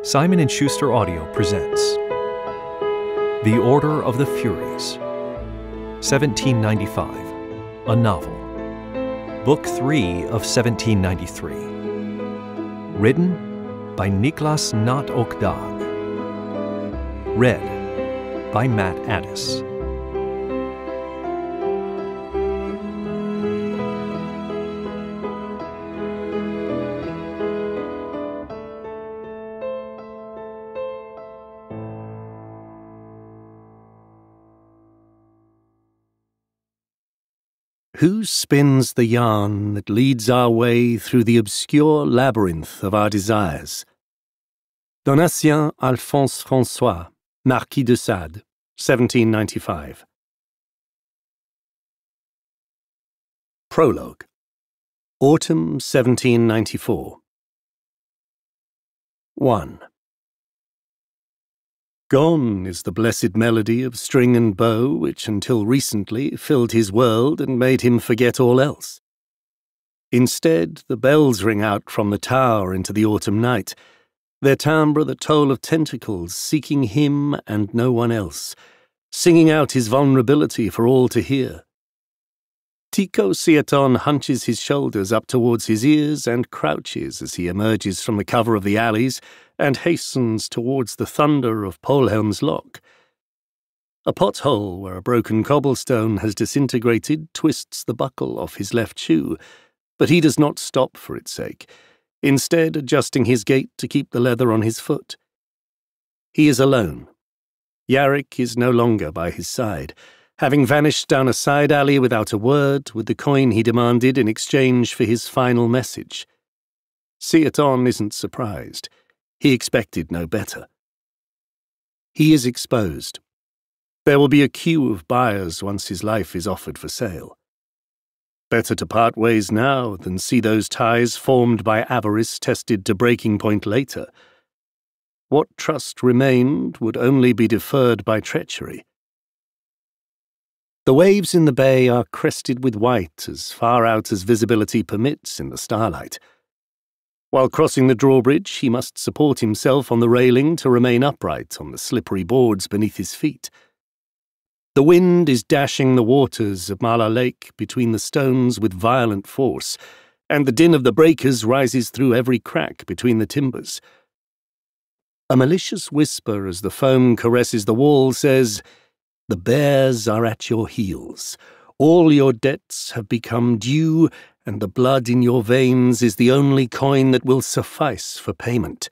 Simon & Schuster Audio presents The Order of the Furies, 1795, a novel. Book 3 of 1793. Written by Niklas Natt och Dag. Read by Matt Addis. Who spins the yarn that leads our way through the obscure labyrinth of our desires? Donatien Alphonse François, Marquis de Sade, 1795. Prologue. Autumn 1794. 1. Gone is the blessed melody of string and bow which until recently filled his world and made him forget all else. Instead, the bells ring out from the tower into the autumn night, their timbre the toll of tentacles seeking him and no one else, singing out his vulnerability for all to hear. Tycho Ceton hunches his shoulders up towards his ears and crouches as he emerges from the cover of the alleys and hastens towards the thunder of Polhelm's lock. A pothole where a broken cobblestone has disintegrated twists the buckle off his left shoe, but he does not stop for its sake, instead adjusting his gait to keep the leather on his foot. He is alone. Yarrick is no longer by his side, having vanished down a side alley without a word with the coin he demanded in exchange for his final message. Ceton isn't surprised. He expected no better. He is exposed. There will be a queue of buyers once his life is offered for sale. Better to part ways now than see those ties formed by avarice tested to breaking point later. What trust remained would only be deferred by treachery. The waves in the bay are crested with white as far out as visibility permits in the starlight. While crossing the drawbridge, he must support himself on the railing to remain upright on the slippery boards beneath his feet. The wind is dashing the waters of Mala Lake between the stones with violent force, and the din of the breakers rises through every crack between the timbers. A malicious whisper as the foam caresses the wall says, "The bears are at your heels. All your debts have become due, and the blood in your veins is the only coin that will suffice for payment."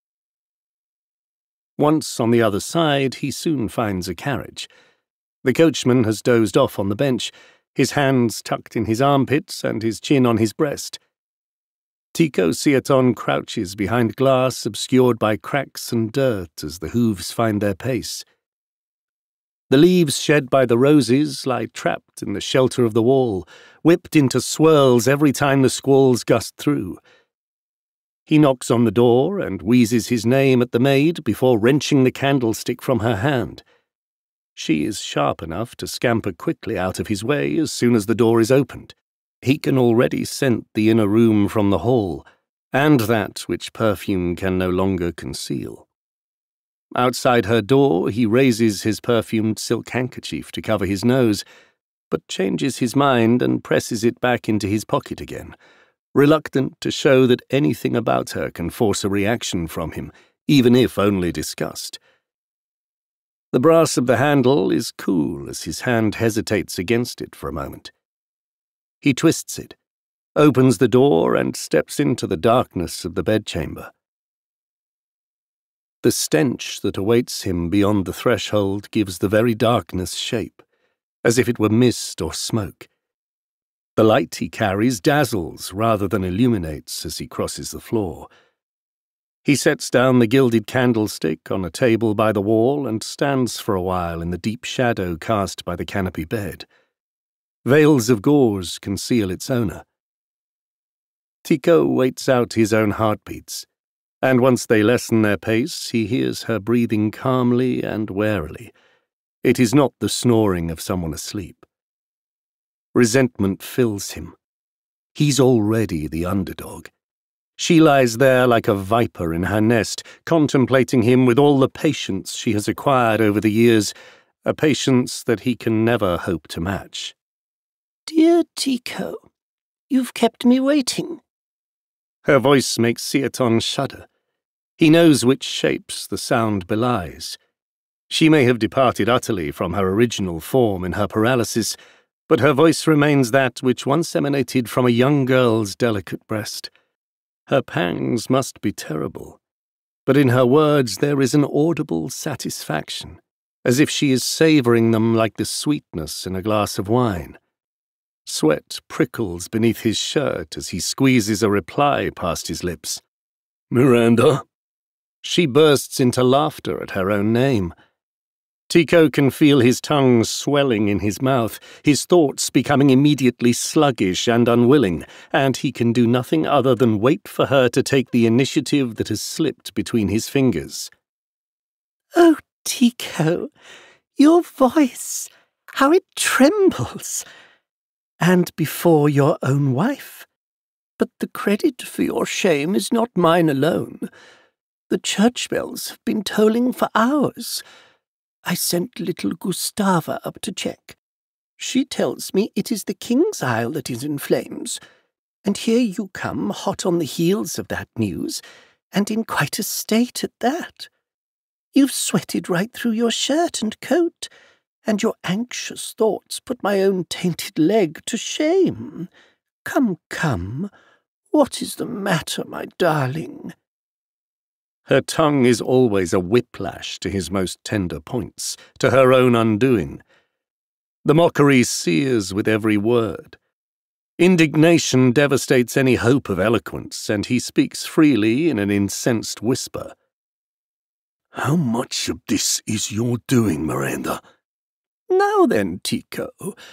Once on the other side, he soon finds a carriage. The coachman has dozed off on the bench, his hands tucked in his armpits and his chin on his breast. Tycho Ceton crouches behind glass obscured by cracks and dirt as the hooves find their pace. The leaves shed by the roses lie trapped in the shelter of the wall, whipped into swirls every time the squalls gust through. He knocks on the door and wheezes his name at the maid before wrenching the candlestick from her hand. She is sharp enough to scamper quickly out of his way as soon as the door is opened. He can already scent the inner room from the hall, and that which perfume can no longer conceal. Outside her door, he raises his perfumed silk handkerchief to cover his nose, but changes his mind and presses it back into his pocket again, reluctant to show that anything about her can force a reaction from him, even if only disgust. The brass of the handle is cool as his hand hesitates against it for a moment. He twists it, opens the door, and steps into the darkness of the bedchamber. The stench that awaits him beyond the threshold gives the very darkness shape, as if it were mist or smoke. The light he carries dazzles rather than illuminates as he crosses the floor. He sets down the gilded candlestick on a table by the wall and stands for a while in the deep shadow cast by the canopy bed. Veils of gauze conceal its owner. Tycho waits out his own heartbeats, and once they lessen their pace, he hears her breathing calmly and warily. It is not the snoring of someone asleep. Resentment fills him. He's already the underdog. She lies there like a viper in her nest, contemplating him with all the patience she has acquired over the years, a patience that he can never hope to match. "Dear Tycho, you've kept me waiting." Her voice makes Ceton shudder. He knows which shapes the sound belies. She may have departed utterly from her original form in her paralysis, but her voice remains that which once emanated from a young girl's delicate breast. Her pangs must be terrible, but in her words there is an audible satisfaction, as if she is savouring them like the sweetness in a glass of wine. Sweat prickles beneath his shirt as he squeezes a reply past his lips. "Miranda?" She bursts into laughter at her own name. Tycho can feel his tongue swelling in his mouth, his thoughts becoming immediately sluggish and unwilling, and he can do nothing other than wait for her to take the initiative that has slipped between his fingers. "Oh, Tycho, your voice, how it trembles! And before your own wife. But the credit for your shame is not mine alone. The church bells have been tolling for hours. I sent little Gustava up to check. She tells me it is the King's Isle that is in flames. And here you come, hot on the heels of that news, and in quite a state at that. You've sweated right through your shirt and coat, and your anxious thoughts put my own tainted leg to shame. Come, come, what is the matter, my darling?" Her tongue is always a whiplash to his most tender points, to her own undoing. The mockery sears with every word. Indignation devastates any hope of eloquence, and he speaks freely in an incensed whisper. "How much of this is your doing, Miranda?" "Now then, Tycho,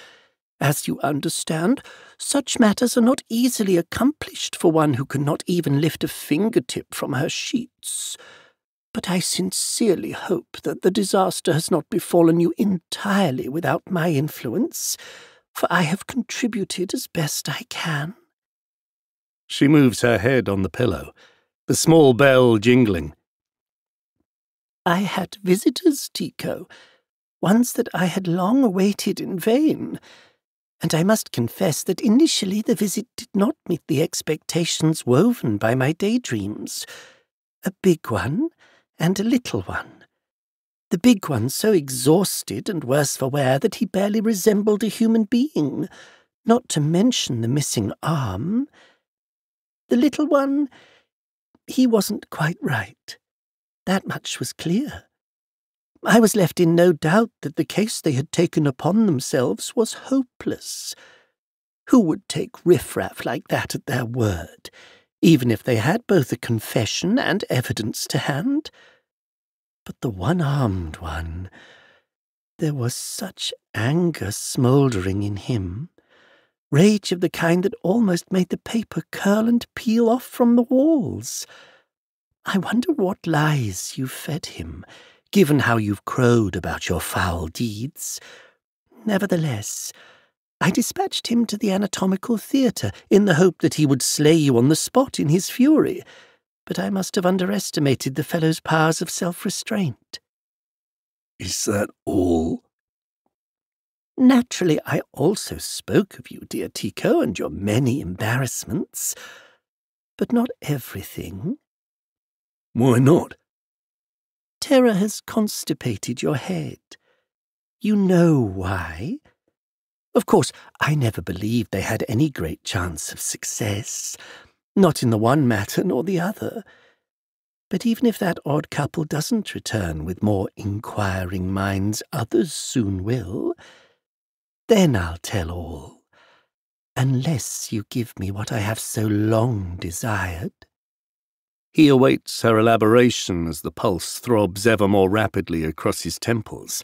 as you understand, such matters are not easily accomplished for one who cannot even lift a fingertip from her sheets. But I sincerely hope that the disaster has not befallen you entirely without my influence, for I have contributed as best I can." She moves her head on the pillow, the small bell jingling. "I had visitors, Tycho, ones that I had long awaited in vain, and I must confess that initially the visit did not meet the expectations woven by my daydreams. A big one and a little one. The big one so exhausted and worse for wear that he barely resembled a human being, not to mention the missing arm. The little one, he wasn't quite right. That much was clear. I was left in no doubt that the case they had taken upon themselves was hopeless. Who would take riffraff like that at their word, even if they had both a confession and evidence to hand? But the one-armed one, there was such anger smouldering in him, rage of the kind that almost made the paper curl and peel off from the walls. I wonder what lies you fed him, given how you've crowed about your foul deeds. Nevertheless, I dispatched him to the anatomical theatre in the hope that he would slay you on the spot in his fury, but I must have underestimated the fellow's powers of self-restraint." "Is that all?" "Naturally, I also spoke of you, dear Tycho, and your many embarrassments, but not everything." "Why not?" "Terror has constipated your head. You know why? Of course, I never believed they had any great chance of success, not in the one matter nor the other. But even if that odd couple doesn't return with more inquiring minds, others soon will. Then I'll tell all, unless you give me what I have so long desired." He awaits her elaboration as the pulse throbs ever more rapidly across his temples.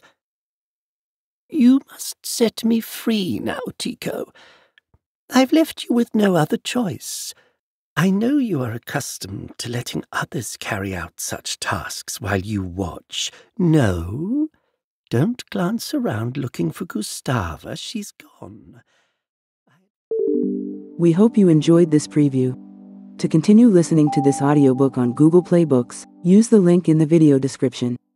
"You must set me free now, Tycho. I've left you with no other choice. I know you are accustomed to letting others carry out such tasks while you watch. No, don't glance around looking for Gustava. She's gone." We hope you enjoyed this preview. To continue listening to this audiobook on Google Play Books, use the link in the video description.